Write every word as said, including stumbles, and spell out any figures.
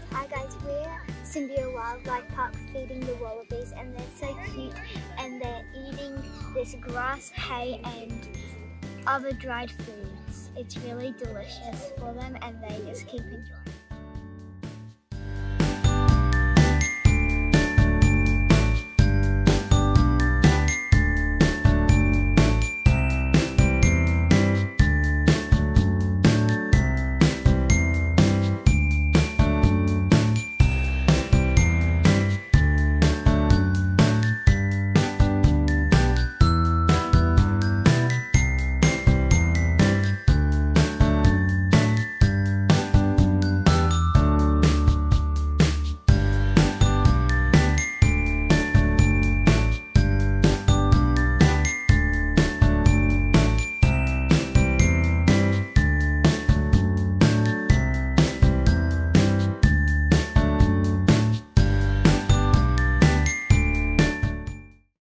Hi guys, we're at Symbio Wildlife Park feeding the wallabies, and they're so cute, and they're eating this grass, hay and other dried foods. It's really delicious for them and they just keep enjoying it.